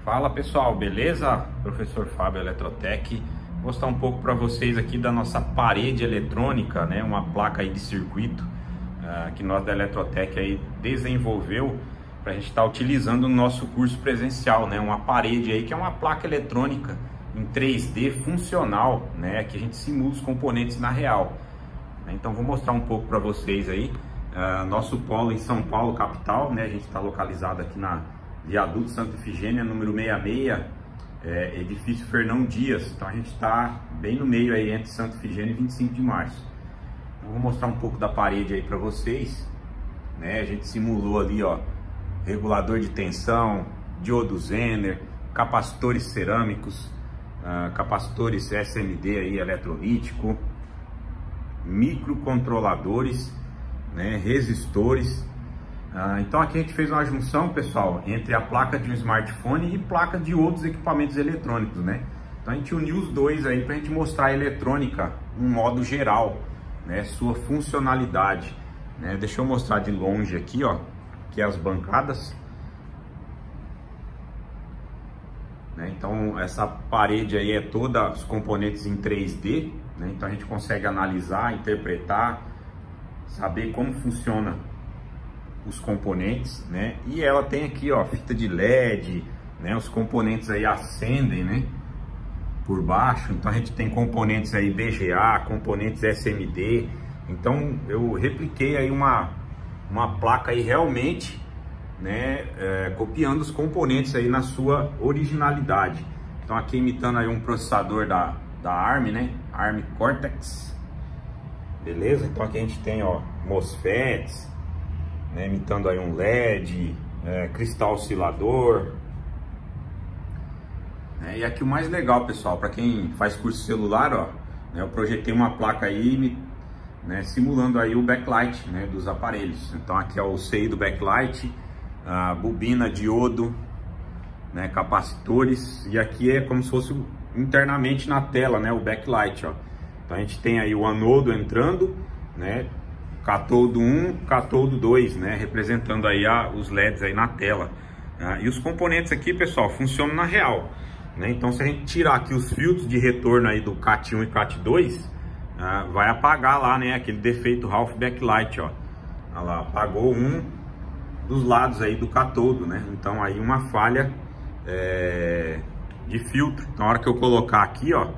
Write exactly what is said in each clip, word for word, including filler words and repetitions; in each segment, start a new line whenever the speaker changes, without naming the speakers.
Fala pessoal, beleza? Professor Fábio Eletrotech. Vou mostrar um pouco para vocês aqui da nossa parede eletrônica, né? Uma placa aí de circuito uh, que nós da Eletrotech aí desenvolveu para a gente estar tá utilizando no nosso curso presencial, né? Uma parede aí que é uma placa eletrônica em três D funcional, né? Que a gente simula os componentes na real. Então vou mostrar um pouco para vocês aí. Uh, nosso polo em São Paulo, capital, né? A gente está localizado aqui na Viaduto Santa Efigênia, número sessenta e seis, é, edifício Fernão Dias. Então a gente está bem no meio aí entre Santa Efigênia e vinte e cinco de março. Então, vou mostrar um pouco da parede aí para vocês, né? A gente simulou ali, ó, regulador de tensão, diodo Zener, capacitores cerâmicos, uh, capacitores S M D aí eletrolítico, microcontroladores, né, resistores. Ah, então aqui a gente fez uma junção, pessoal, entre a placa de um smartphone e placa de outros equipamentos eletrônicos, né? Então a gente uniu os dois aí para a gente mostrar a eletrônica um modo geral, né? Sua funcionalidade, né? Deixa eu mostrar de longe aqui, ó, que é as bancadas, né? Então essa parede aí é toda os componentes em três D, né? Então a gente consegue analisar, interpretar, saber como funciona os componentes, né? E ela tem aqui, ó, fita de L E D, né? Os componentes aí acendem, né? Por baixo. Então a gente tem componentes aí B G A, componentes S M D. Então eu repliquei aí uma uma placa aí realmente, né? É, copiando os componentes aí na sua originalidade. Então aqui imitando aí um processador da da ARM, né? ARM Cortex. Beleza? Então aqui a gente tem, ó, MOSFETs, né, imitando aí um L E D, é, cristal oscilador, né, e aqui o mais legal, pessoal, para quem faz curso celular, ó, né, eu projetei uma placa aí, né, simulando aí o backlight, né, dos aparelhos. Então aqui é o C I do backlight, a bobina, diodo, né, capacitores, e aqui é como se fosse internamente na tela, né, o backlight, ó. Então a gente tem aí o anodo entrando, né, catodo um, catodo dois, né, representando aí a, os L E Ds aí na tela. Ah, e os componentes aqui, pessoal, funcionam na real, né? Então se a gente tirar aqui os filtros de retorno aí do cat um e cat dois, ah, vai apagar lá, né, aquele defeito Ralph backlight, ó. Olha lá, apagou um dos lados aí do catodo, né? Então aí uma falha é, de filtro. Então na hora que eu colocar aqui, ó,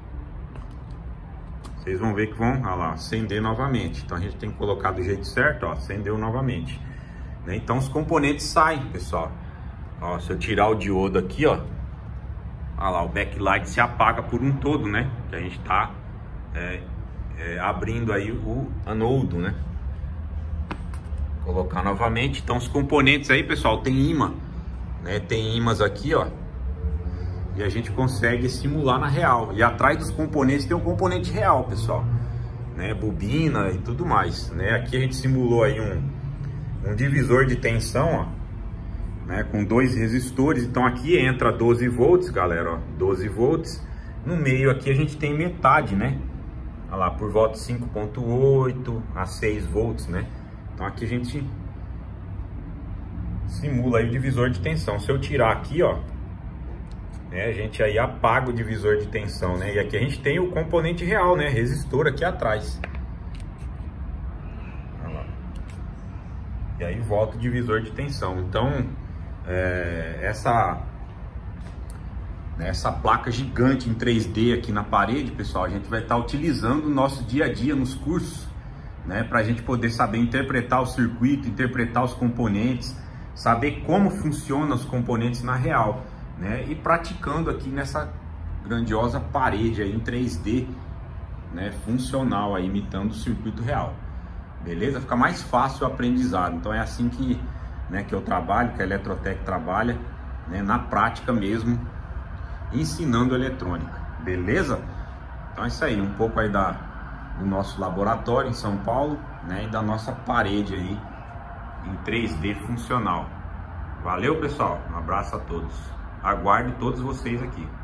vocês vão ver que vão, olha lá, acender novamente. Então a gente tem que colocar do jeito certo, ó, acendeu novamente, né? Então os componentes saem, pessoal. Ó, se eu tirar o diodo aqui, ó, olha lá, o backlight se apaga por um todo, né? Que a gente tá é, é, abrindo aí o anodo, né? Vou colocar novamente. Então os componentes aí, pessoal, tem imã, né? Tem imãs aqui, ó. E a gente consegue simular na real. E atrás dos componentes tem um componente real, pessoal, né? Bobina e tudo mais, né? Aqui a gente simulou aí um, um divisor de tensão, ó, né? Com dois resistores. Então aqui entra doze volts, galera, ó, doze volts. No meio aqui a gente tem metade, né? Olha lá, por volta de cinco ponto oito a seis volts, né? Então aqui a gente simula aí o divisor de tensão. Se eu tirar aqui, ó, é, a gente aí apaga o divisor de tensão, né? E aqui a gente tem o componente real, né? Resistor aqui atrás. Olha lá. E aí volta o divisor de tensão. Então, é, essa, essa placa gigante em três D aqui na parede, pessoal, a gente vai estar utilizando no nosso dia a dia nos cursos, né? Para a gente poder saber interpretar o circuito, interpretar os componentes, saber como funcionam os componentes na real, né? E praticando aqui nessa grandiosa parede aí em três D, né, funcional aí, imitando o circuito real. Beleza? Fica mais fácil o aprendizado. Então é assim que, né, que eu trabalho, que a Eletrotech trabalha, né, na prática mesmo, ensinando eletrônica. Beleza? Então é isso aí, um pouco aí da, do nosso laboratório em São Paulo, né, e da nossa parede aí em três D funcional. Valeu, pessoal, um abraço a todos. Aguardo todos vocês aqui.